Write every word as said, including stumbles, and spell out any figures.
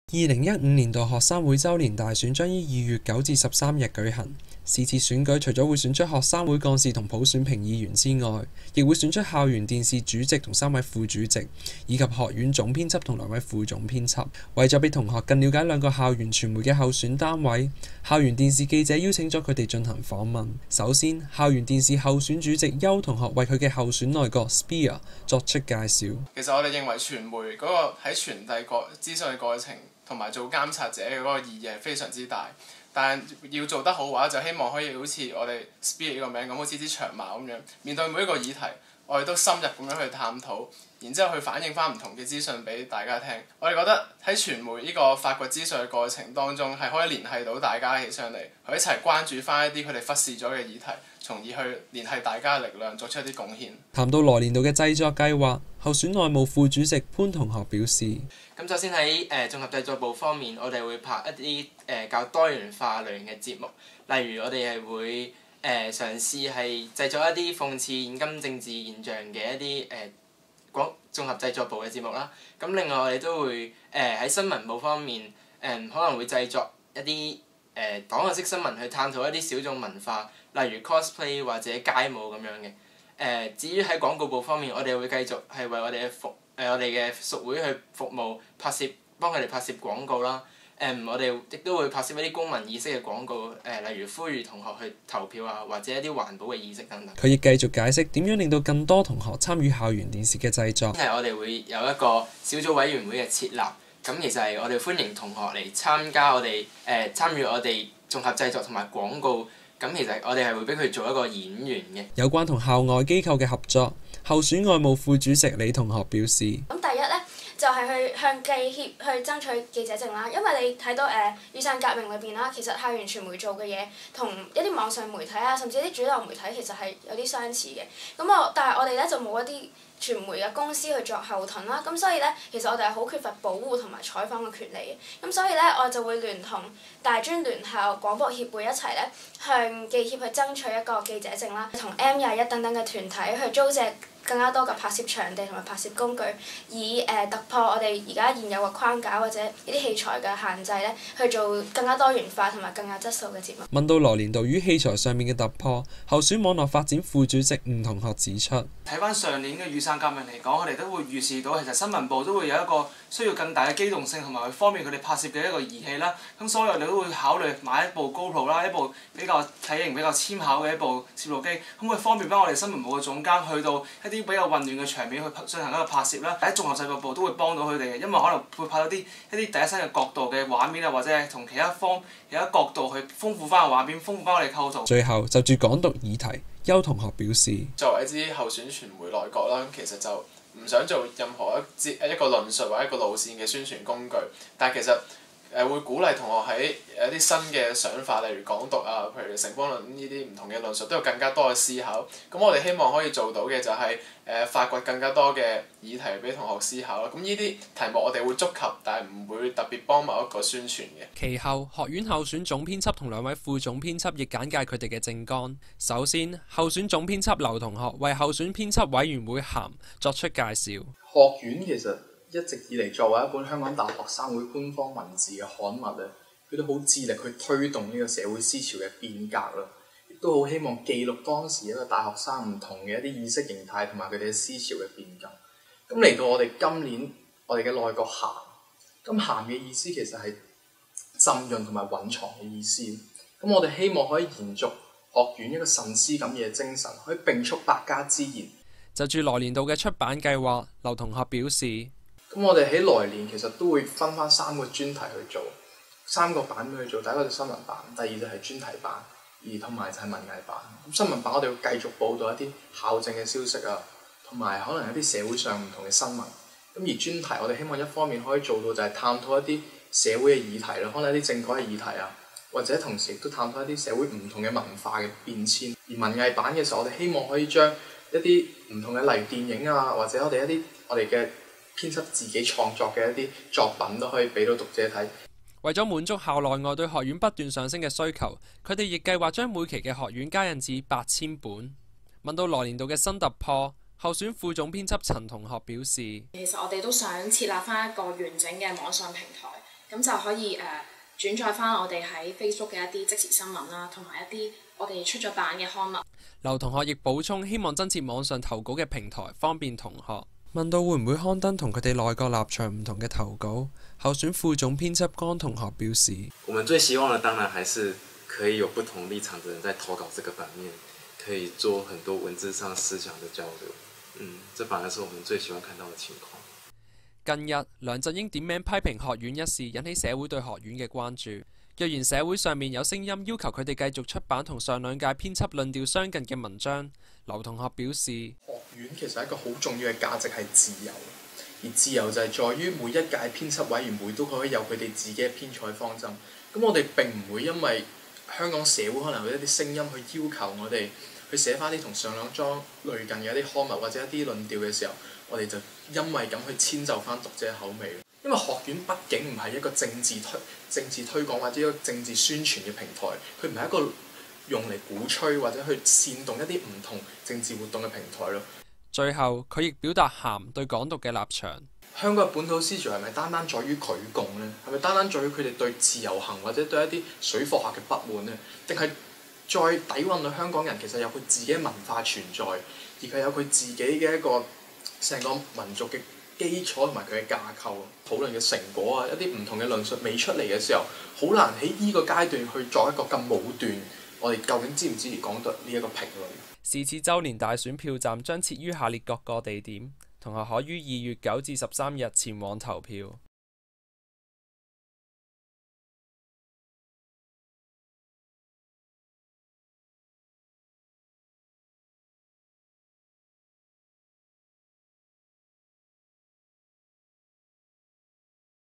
二零一五年度學生會週年大選將於二月九至十三日舉行。是次選舉除咗會選出學生會幹事同普選評議員之外，亦會選出校園電視主席同三位副主席，以及學院總編輯同兩位副總編輯。為咗俾同學更了解兩個校園傳媒嘅候選單位，校園電視記者邀請咗佢哋進行訪問。首先，校園電視候選主席邱同學為佢嘅候選內閣 Sphere 作出介紹。 其實我哋認為傳媒嗰個喺傳遞個資訊嘅過程同埋做監察者嘅嗰個意義係非常之大。但要做得好嘅話，就希望可以好似我哋 Sphere 呢個名咁，好似支長矛咁樣，面對每一個議題，我哋都深入咁樣去探討，然之後去反映翻唔同嘅資訊俾大家聽。我哋覺得喺傳媒呢個發掘資訊嘅過程當中，係可以聯繫到大家起上嚟，去一齊關注翻一啲佢哋忽視咗嘅議題，從而去聯繫大家嘅力量，作出一啲貢獻。 談到來年度嘅製作計劃，候選內務副主席潘同學表示： 咁首先喺誒綜合製作部方面，我哋會拍一啲誒、呃、較多元化類型嘅節目，例如我哋係會誒、呃、嘗試係製作一啲諷刺現今政治現象嘅一啲誒廣綜合製作部嘅節目啦。咁另外我哋都會誒喺、呃、新聞部方面誒、呃、可能會製作一啲誒檔案式新聞去探討一啲小眾文化，例如 cosplay 或者街舞咁樣嘅。誒、呃、至於喺廣告部方面，我哋會繼續係為我哋嘅服誒、呃、我哋嘅屬會去服務拍攝，幫佢哋拍攝廣告啦。誒、嗯，我哋亦都會拍攝一啲公民意識嘅廣告，誒、呃，例如呼籲同學去投票啊，或者一啲環保嘅意識等等。 佢亦繼續解釋點樣令到更多同學參與校園電視嘅製作。 係我哋會有一個小組委員會嘅設立，咁其實係我哋歡迎同學嚟參加我哋誒、呃、參與我哋綜合製作同埋廣告。咁其實我哋係會俾佢做一個演員嘅。 有關同校外機構嘅合作，候選外務副主席李同學表示： 咁第一咧就係、是、去向記協去爭取記者證啦，因為你睇到誒、呃、雨傘革命裏邊啦，其實校園傳媒做嘅嘢同一啲網上媒體啊，甚至一啲主流媒體其實係有啲相似嘅。咁我但係我哋咧就冇一啲傳媒嘅公司去作後盾啦，咁所以咧其實我哋係好缺乏保護同埋採訪嘅權利嘅。咁所以咧我就會聯同大專聯校廣播協會一齊咧向記協去爭取一個記者證啦，同 M 廿一等等嘅團體去租借更加多嘅拍攝場地同埋拍攝工具，以誒、呃、突破我哋而家現有嘅框架或者呢啲器材嘅限制咧，去做更加多元化同埋更加質素嘅節目。 問到來年度於器材上面嘅突破，候選網絡發展副主席吳同學指出： 睇翻上年嘅雨傘革命嚟講，我哋都會預示到其實新聞部都會有一個需要更大嘅機動性同埋方便佢哋拍攝嘅一個儀器啦。咁所以我哋都會考慮買一部 GoPro 啦，一部比較體型比較纖巧嘅一部攝錄機，咁佢方便翻我哋新聞部嘅總監去到一啲比較混亂嘅場面去進行一個拍攝啦。喺綜合製作部都會幫到佢哋嘅，因為可能會拍到啲一啲第一身嘅角度嘅畫面啊，或者係同其他方其他角度去豐富翻個畫面，豐富翻我哋構圖。 最後就住港獨議題，邱同學表示： 作為一支候選傳媒內閣啦，其實就唔想做任何一節一個論述或者一個路線嘅宣傳工具，但係其實誒會鼓勵同學喺一啲新嘅想法，例如港獨啊，譬如城邦論呢啲唔同嘅論述，都有更加多嘅思考。咁我哋希望可以做到嘅就係、是、誒、呃、發掘更加多嘅議題俾同學思考啦。咁呢啲題目我哋會觸及，但係唔會特別幫某一個宣傳嘅。 其後，學院候選總編輯同兩位副總編輯亦簡介佢哋嘅政綱。首先，候選總編輯劉同學為候選編輯委員會函作出介紹。 學院其實一直以嚟作為一本香港大學生會官方文字嘅刊物咧，佢都好致力去推動呢個社會思潮嘅變革啦，亦都好希望記錄當時一個大學生唔同嘅一啲意識形態同埋佢哋嘅思潮嘅變革。咁嚟到我哋今年我哋嘅內閣函，咁函嘅意思其實係浸潤同埋蘊藏嘅意思。咁我哋希望可以延續學院一個慎思咁嘅精神，可以並蓄百家之言。 就住來年度嘅出版計劃，劉同學表示： 咁我哋喺來年其實都會分翻三個專題去做，三個版本去做。第一個就新聞版，第二就係專題版，而同埋就係文藝版。咁新聞版我哋會繼續報導一啲校政嘅消息啊，同埋可能一啲社會上唔同嘅新聞。咁而專題我哋希望一方面可以做到就係探討一啲社會嘅議題啦，可能一啲政改嘅議題啊，或者同時亦都探討一啲社會唔同嘅文化嘅變遷。而文藝版嘅時候，我哋希望可以將一啲唔同嘅例如電影啊，或者我哋一啲我哋嘅編輯自己創作嘅一啲作品都可以俾到讀者睇。 為咗滿足校內外對學院不斷上升嘅需求，佢哋亦計劃將每期嘅學院加印至八千本。問到來年度嘅新突破，候選副總編輯陳同學表示： 其實我哋都想設立翻一個完整嘅網上平台， 咁就可以誒、呃、轉載翻我哋喺 Facebook 嘅一啲即時新聞啦，同埋一啲我哋出咗版嘅刊物。 劉同學亦補充，希望增設網上投稿嘅平台，方便同學。問到會唔會刊登同佢哋內閣立場唔同嘅投稿，候選副總編輯江同學表示： 我們最希望的當然還是可以有不同立場的人在投稿這個版面，可以做很多文字上思想的交流。嗯，這反而是我們最喜歡看到的情況。 近日，梁振英點名批評學院一事，引起社會對學院嘅關注。若然社會上面有聲音要求佢哋繼續出版同上兩屆編輯論調相近嘅文章，劉同學表示： 學院其實一個好重要嘅價值係自由，而自由就係在於每一屆編輯委員會都可以有佢哋自己嘅編採方針。咁我哋並唔會因為香港社會可能有一啲聲音去要求我哋去寫翻啲同上兩莊類近嘅一啲刊物或者一啲論調嘅時候，我哋就因為咁去遷就翻讀者口味。因為學院畢竟唔係一個政治推政治推廣或者一個政治宣傳嘅平台，佢唔係一個用嚟鼓吹或者去煽動一啲唔同政治活動嘅平台咯。 最後，佢亦表達鹹對港獨嘅立場。 香港嘅本土思潮係咪單單在於舉共呢？係咪單單在於佢哋對自由行或者對一啲水貨客嘅不滿呢？定係再底蘊到香港人其實有佢自己嘅文化存在，而佢有佢自己嘅一個成個民族嘅基礎同埋佢嘅架構，討論嘅成果啊，一啲唔同嘅論述未出嚟嘅時候，好難喺呢個階段去作一個咁武斷，我哋究竟支唔支持港獨呢一個評論？ 是次周年大選票站將設於下列各個地點，同學可於二月九至十三日前往投票。